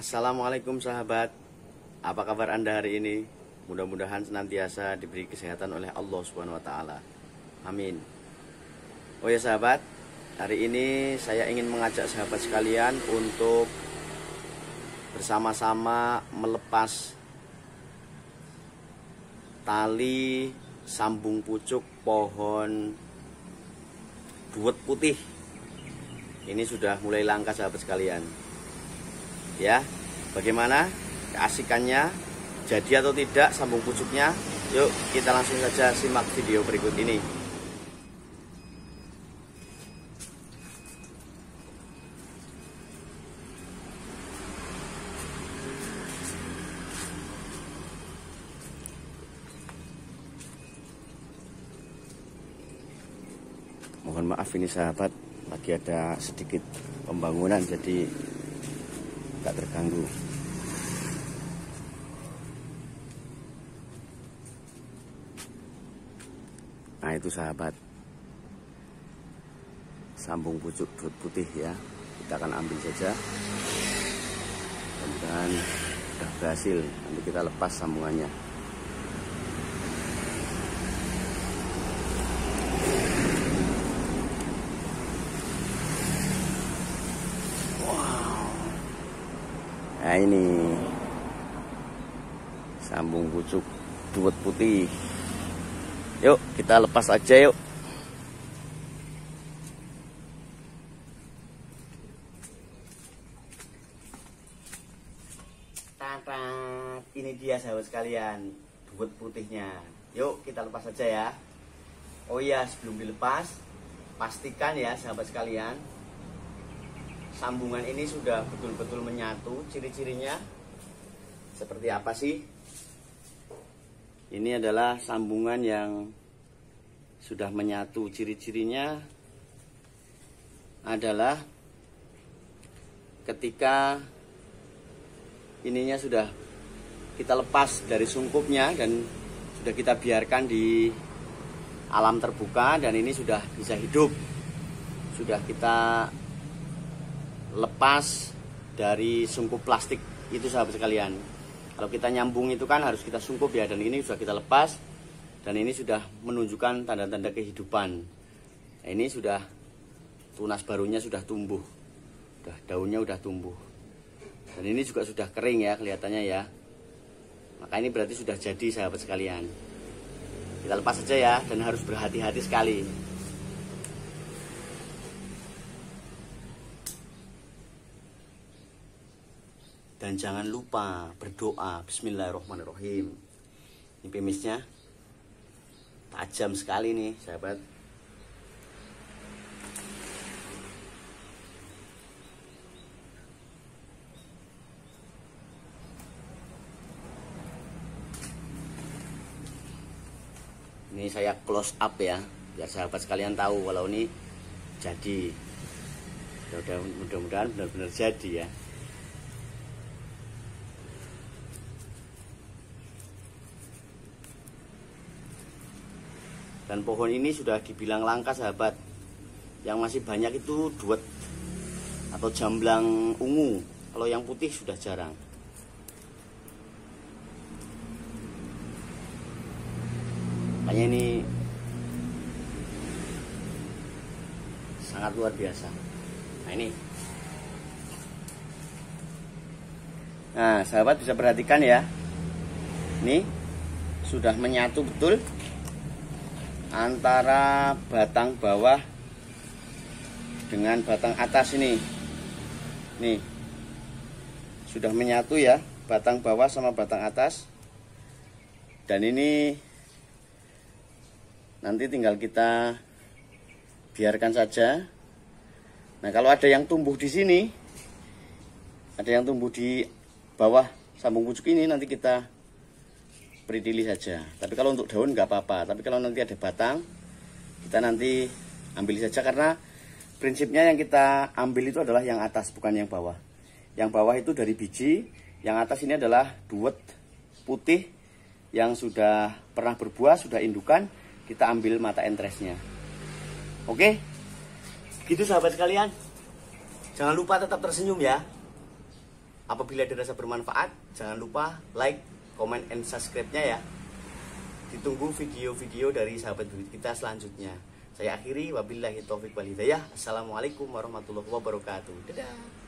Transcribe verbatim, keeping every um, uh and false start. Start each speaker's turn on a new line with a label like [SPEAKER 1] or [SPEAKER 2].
[SPEAKER 1] Assalamualaikum sahabat, apa kabar Anda hari ini? Mudah-mudahan senantiasa diberi kesehatan oleh Allah Subhanahu wa taala. Amin. Oh ya sahabat, hari ini saya ingin mengajak sahabat sekalian untuk bersama-sama melepas tali sambung pucuk pohon duet putih. Ini sudah mulai langka sahabat sekalian. Ya, bagaimana keasikannya, jadi atau tidak sambung pucuknya? Yuk kita langsung saja simak video berikut ini. Mohon maaf ini sahabat, lagi ada sedikit pembangunan jadi tak terganggu. Nah itu sahabat, sambung pucuk duet putih ya. Kita akan ambil saja. Mudah-mudahan sudah berhasil. Nanti kita lepas sambungannya. Nah ini sambung pucuk duet putih. Yuk kita lepas aja yuk. Tatat, ini dia sahabat sekalian, duet putihnya. Yuk kita lepas aja ya. Oh iya, sebelum dilepas pastikan ya sahabat sekalian, sambungan ini sudah betul-betul menyatu. Ciri-cirinya seperti apa sih? Ini adalah sambungan yang sudah menyatu. Ciri-cirinya adalah ketika ininya sudah kita lepas dari sungkupnya dan sudah kita biarkan di alam terbuka, dan ini sudah bisa hidup. Sudah kita lepas dari sungkup plastik itu sahabat sekalian. Kalau kita nyambung itu kan harus kita sungkup ya, dan ini sudah kita lepas dan ini sudah menunjukkan tanda-tanda kehidupan. Nah, ini sudah tunas barunya sudah tumbuh, udah daunnya udah tumbuh, dan ini juga sudah kering ya kelihatannya ya. Maka ini berarti sudah jadi sahabat sekalian. Kita lepas saja ya, dan harus berhati-hati sekali. Dan jangan lupa berdoa. Bismillahirrahmanirrahim. Ini pemisnya tajam sekali nih sahabat. Ini saya close up ya, biar sahabat sekalian tahu kalau ini jadi. Mudah-mudahan benar-benar jadi ya. Dan pohon ini sudah dibilang langka sahabat. Yang masih banyak itu duet atau jamblang ungu. Kalau yang putih sudah jarang. Makanya ini sangat luar biasa. Nah ini. Nah sahabat bisa perhatikan ya. Ini sudah menyatu betul antara batang bawah dengan batang atas ini. Nih, sudah menyatu ya, batang bawah sama batang atas. Dan ini nanti tinggal kita biarkan saja. Nah, kalau ada yang tumbuh di sini, ada yang tumbuh di bawah sambung pucuk ini, nanti kita beri saja. Tapi kalau untuk daun nggak apa-apa. Tapi kalau nanti ada batang, kita nanti ambil saja, karena prinsipnya yang kita ambil itu adalah yang atas, bukan yang bawah. Yang bawah itu dari biji, yang atas ini adalah duet putih yang sudah pernah berbuah, sudah indukan. Kita ambil mata entresnya. Oke, gitu sahabat sekalian. Jangan lupa tetap tersenyum ya. Apabila dirasa bermanfaat, jangan lupa like, comment, and subscribe-nya ya. Ditunggu video-video dari sahabat bibit kita selanjutnya. Saya akhiri, wabillahi taufiq wal hidayah. Assalamualaikum warahmatullahi wabarakatuh. Dadah.